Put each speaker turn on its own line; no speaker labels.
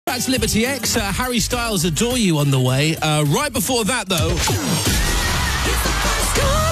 That's Liberty X. Harry Styles, Adore You on the way. Right before that, though...